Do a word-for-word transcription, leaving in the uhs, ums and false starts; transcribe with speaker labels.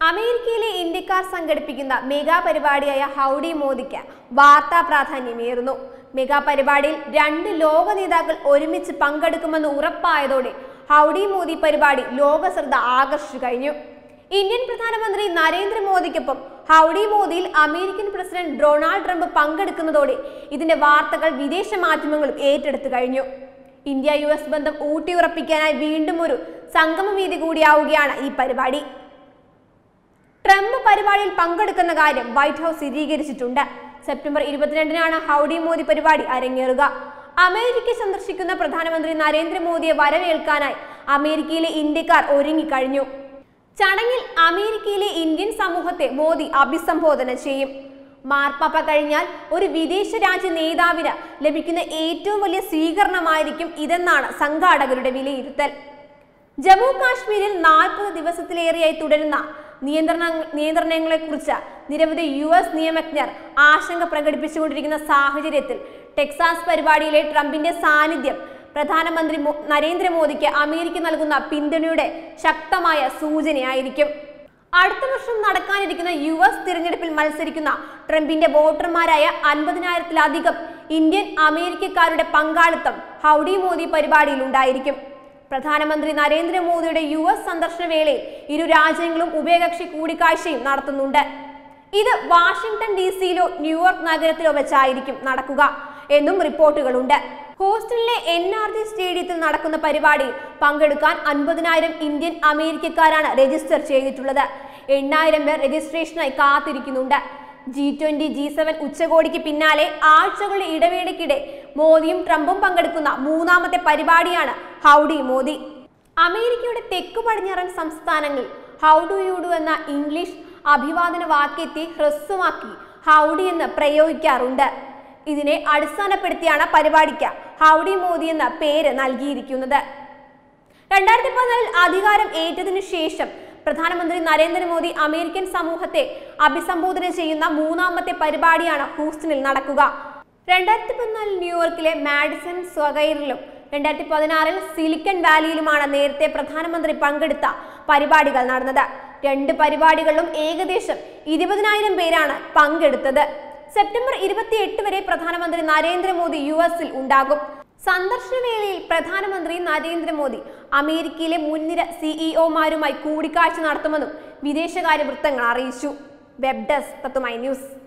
Speaker 1: അമേരിക്കയിലെ ഇന്ത്യക്കാർ സംഘടിപ്പിക്കുന്ന മെഗാ പരിപാടിയായ ഹൗഡി മോദിക്ക് വാർത്താ പ്രാധാന്യമേറുന്നു. മെഗാ പരിപാടിയിൽ രണ്ട് ലോക നേതാക്കൾ ഒരുമിച്ച് പങ്കെടുക്കുമെന്ന് ഉറപ്പായതോടെ ഹൗഡി മോദി പരിപാടി ലോക ശ്രദ്ധ ആകർഷിച്ചു കഴിഞ്ഞു. ഇന്ത്യൻ പ്രധാനമന്ത്രി നരേന്ദ്രമോദിക്കൊപ്പം ഹൗഡി മോദിയിൽ അമേരിക്കൻ പ്രസിഡന്റ് ഡൊണാൾഡ് ട്രംപ് പങ്കെടുക്കുന്നതോടെ ഇതിന്റെ വാർത്തകൾ വിദേശ മാധ്യമങ്ങളും ഏറ്റെടുത്തു കഴിഞ്ഞു. ഇന്ത്യ യു എസ് ബന്ധം ഊട്ടിയുറപ്പിക്കാനായി വീണ്ടും ഒരു സംഗമവേദി കൂടിയാവുകയാണ് ഈ പരിപാടി. ട്രംപ് പരിപാടിയിൽ പങ്കെടുക്കുന്ന കാര്യം വൈറ്റ് ഹൗസ് സ്ഥിരീകരിച്ചിട്ടുണ്ട്. സെപ്റ്റംബർ ഇരുപത്തിരണ്ടിനാണ് ഹൗഡി മോദി പരിപാടി അരങ്ങേറുക. അമേരിക്ക സന്ദർശിക്കുന്ന പ്രധാനമന്ത്രി നരേന്ദ്രമോദിയെ വരവേൽക്കാനായി അമേരിക്കയിലെ ഇന്ത്യക്കാർ ഒരുങ്ങിക്കഴിഞ്ഞു. ചടങ്ങിൽ അമേരിക്കയിലെ ഇന്ത്യൻ സമൂഹത്തെ മോദി അഭിസംബോധന ചെയ്യും. മാർപ്പാപ്പ കഴിഞ്ഞാൽ ഒരു വിദേശ രാജ്യ നേതാവിന് ലഭിക്കുന്ന ഏറ്റവും വലിയ സ്വീകരണമായിരിക്കും ഇതെന്നാണ് സംഘാടകരുടെ വിലയിരുത്തൽ. ജമ്മു കാശ്മീരിൽ നാൽപ്പത് ദിവസത്തിലേറെയായി തുടരുന്ന നിയന്ത്രണ നിയന്ത്രണങ്ങളെക്കുറിച്ച് നിരവധി യു എസ് നിയമജ്ഞർ ആശങ്ക പ്രകടിപ്പിച്ചുകൊണ്ടിരിക്കുന്ന സാഹചര്യത്തിൽ ടെക്സാസ് പരിപാടിയിലെ ട്രംപിന്റെ സാന്നിധ്യം പ്രധാനമന്ത്രി നരേന്ദ്രമോദിക്ക് അമേരിക്ക നൽകുന്ന പിന്തുണയുടെ ശക്തമായ സൂചനയായിരിക്കും. അടുത്ത വർഷം നടക്കാനിരിക്കുന്ന യു എസ് തിരഞ്ഞെടുപ്പിൽ മത്സരിക്കുന്ന ട്രംപിന്റെ വോട്ടർമാരായ അൻപതിനായിരത്തിലധികം ഇന്ത്യൻ അമേരിക്കക്കാരുടെ പങ്കാളിത്തം ഹൗഡി മോദി പരിപാടിയിൽ ഉണ്ടായിരിക്കും. പ്രധാനമന്ത്രി നരേന്ദ്രമോദിയുടെ യു എസ് സന്ദർശന വേളയിൽ ഇരു രാജ്യങ്ങളും ഉഭയകക്ഷി കൂടിക്കാഴ്ചയും നടത്തുന്നുണ്ട്. ഇത് വാഷിംഗ്ടൺ ഡി സിയിലോ ന്യൂയോർക്ക് നഗരത്തിലോ വെച്ചായിരിക്കും നടക്കുക എന്നും റിപ്പോർട്ടുകളുണ്ട്. ഹൂസ്റ്റണിലെ എൻ ആർ ജി സ്റ്റേഡിയത്തിൽ നടക്കുന്ന പരിപാടിയിൽ പങ്കെടുക്കാൻ അൻപതിനായിരം ഇന്ത്യൻ അമേരിക്കക്കാരാണ് രജിസ്റ്റർ ചെയ്തിട്ടുള്ളത്. എണ്ണായിരം പേർ രജിസ്ട്രേഷനായി കാത്തിരിക്കുന്നുണ്ട്. ജി ട്വന്റി ജി സെവൻ ഉച്ചകോടിക്ക് പിന്നാലെ ആഴ്ചകളുടെ ഇടവേളയ്ക്കിടെ മോദിയും ട്രംപും പങ്കെടുക്കുന്ന മൂന്നാമത്തെ പരിപാടിയാണ് ഹൗഡി മോദി. അമേരിക്കയുടെ തെക്കു പടിഞ്ഞാറൻ സംസ്ഥാനങ്ങളിൽ ഹൗ ഡു യു ഡു എന്ന ഇംഗ്ലീഷ് അഭിവാദന വാക്യത്തെ ഹ്രസ്വമാക്കി ഹൗഡി എന്ന് പ്രയോഗിക്കാറുണ്ട്. ഇതിനെ അടിസ്ഥാനപ്പെടുത്തിയാണ് പരിപാടിക്ക് ഹൗഡി മോദി എന്ന പേര് നൽകിയിരിക്കുന്നത്. രണ്ടായിരത്തി പതിനാലിൽ അധികാരം ഏറ്റതിനു ശേഷം പ്രധാനമന്ത്രി നരേന്ദ്രമോദി അമേരിക്കൻ സമൂഹത്തെ അഭിസംബോധന ചെയ്യുന്ന മൂന്നാമത്തെ പരിപാടിയാണ് ഹൂസ്റ്റണിൽ നടക്കുക. രണ്ടായിരത്തി പതിനാലിൽ ന്യൂയോർക്കിലെ മാഡിസൺ സ്ക്വയറിലും രണ്ടായിരത്തി പതിനാറിൽ സിലിക്കൺ വാലിയിലുമാണ് നേരത്തെ പ്രധാനമന്ത്രി പങ്കെടുത്ത പരിപാടികൾ നടന്നത്. രണ്ട് പരിപാടികളിലും ഏകദേശം ഇരുപതിനായിരം പേരാണ് പങ്കെടുത്തത്. സെപ്റ്റംബർ ഇരുപത്തി എട്ട് വരെ പ്രധാനമന്ത്രി നരേന്ദ്രമോദി യു എസിൽ ഉണ്ടാകും. സന്ദർശന വേളയിൽ പ്രധാനമന്ത്രി നരേന്ദ്രമോദി അമേരിക്കയിലെ മുൻനിര സിഇഒമാരുമായി കൂടിക്കാഴ്ച നടത്തുമെന്നും വിദേശകാര്യ വൃത്തങ്ങൾ അറിയിച്ചു. വെബ് ഡെസ്ക് തത്തുമൈ ന്യൂസ്.